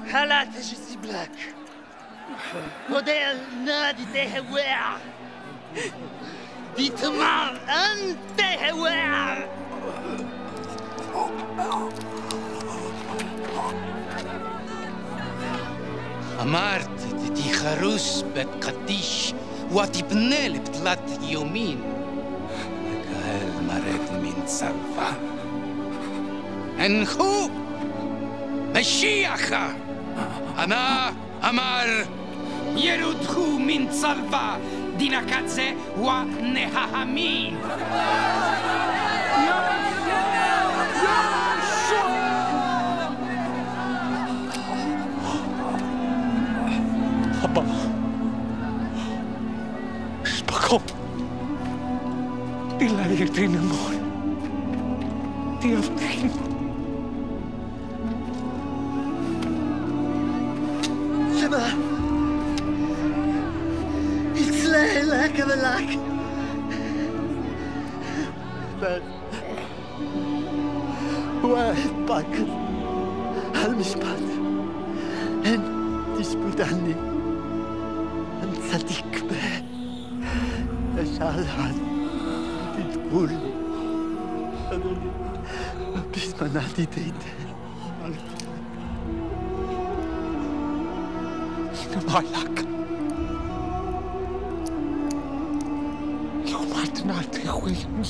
Halat is black. Model nadi tehewea. Ditmal an tehewea. אמרת, תתיחרוס בתקדיש, ותבנה לפתלת יומין, וקהל מרד מן צלבה. הנחו, משיחה, אנא אמר, ירודחו מן צלבה, דינקצה ונהמין. Papa. Spakop. Die leidt in de mooi. Die afdring. Shema. It's leuk en leuk. بس واحد باكر هالمشبات هن تشبت عني أنت صديق به أشعل عن تقول أدوني بس ما نعدي تيت Malak. يوم عدنا خويني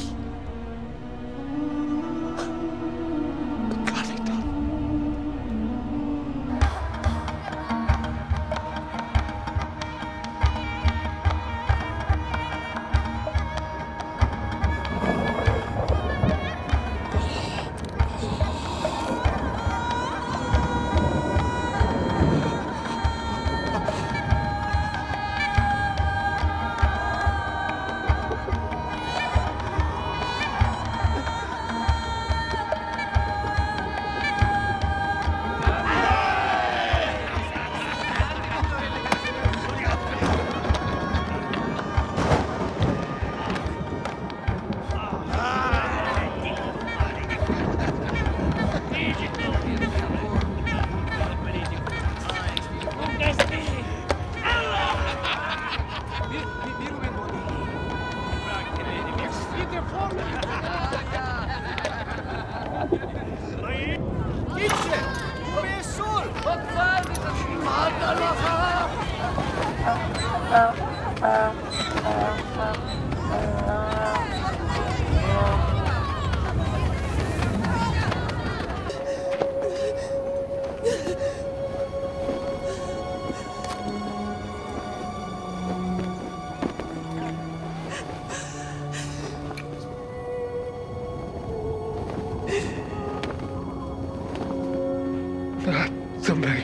Somebody.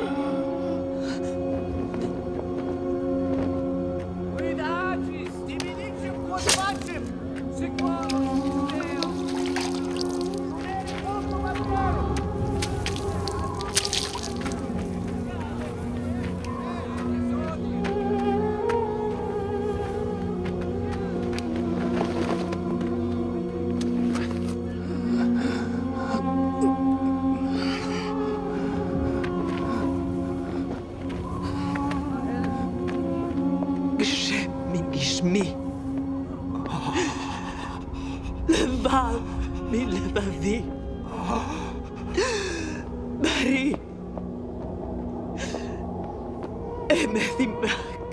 לבב מלבבי, בריא, אמת עמק.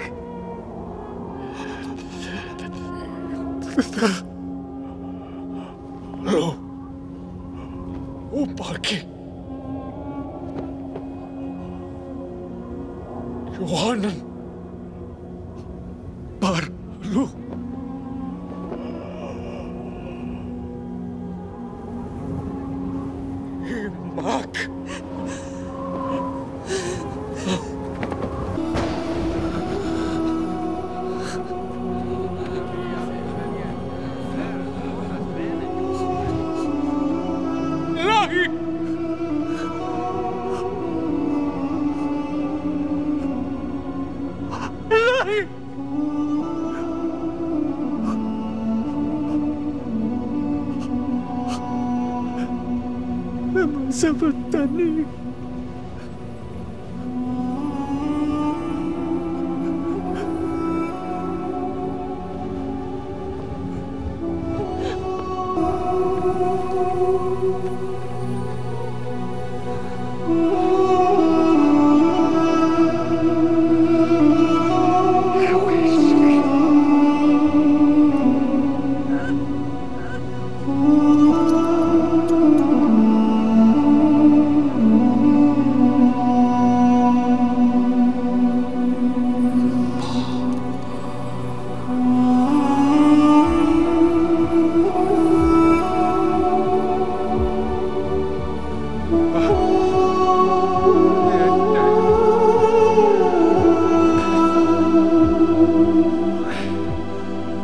לא, הוא פרקי. יוחנן ברלו. עמק. אלוהי! אלוהי! למה סבתני?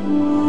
Amen.